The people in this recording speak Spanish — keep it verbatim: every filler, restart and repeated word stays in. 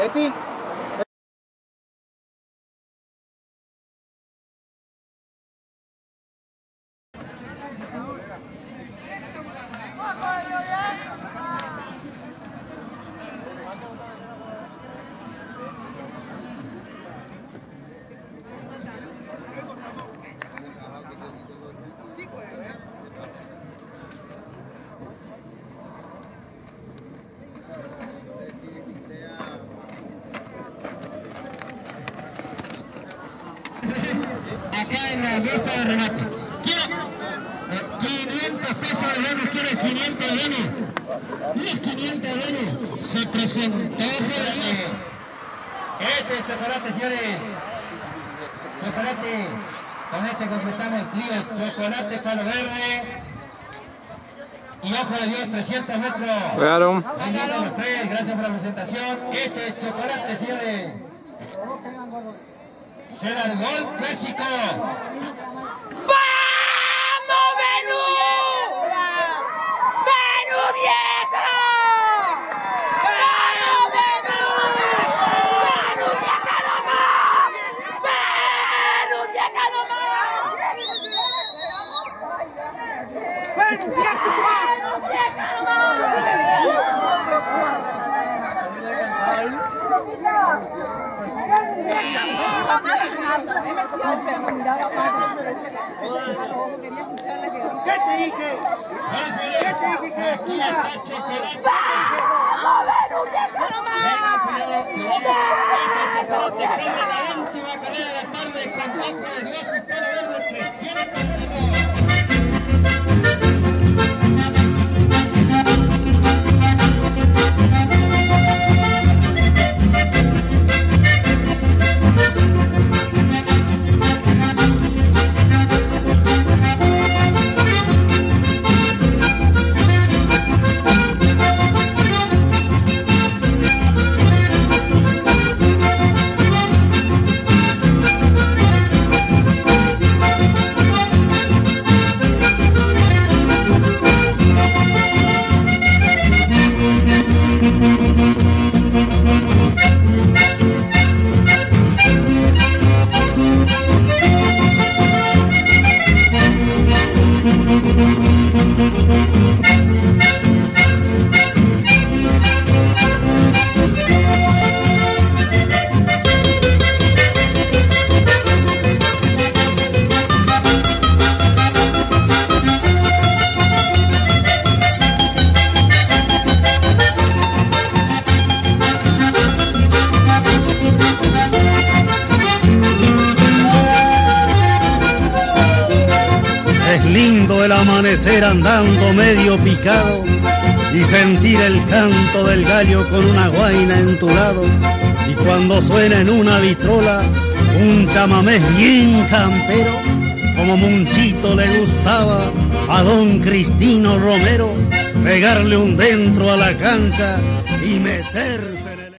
Eti. Acá en la mesa de remate. Quiero eh, quinientos pesos de bonus, quiero quinientos de bonus. Los quinientos de bonus. Se presentó eh, este chocolate, señores. Chocolate. Con este completamos el trío. Chocolate palo verde. Y ojo de Dios, trescientos metros. Claro. Los tres, gracias por la presentación. Este chocolate, señores. Será el gol clásico. ¡Vamos, Venú! ¡Venú, vieja! ¡Vamos, Venú! ¡Venú, vieja nomás! ¡Venú, vieja nomás! ¡Venú, vieja ¿Qué te dije? ¿Qué te dije que Aquí está chocolate. ¡Vamos, Venú, vieja nomás! Este chocolate corre la última carrera de la tarde con ojo de Dios y palo verde trescientos metros. Lindo el amanecer andando medio picado y sentir el canto del gallo con una guaina en tu lado, y cuando suena en una vitrola un chamamé bien campero, como Monchito le gustaba a don Cristino Romero, pegarle un dentro a la cancha y meterse en el...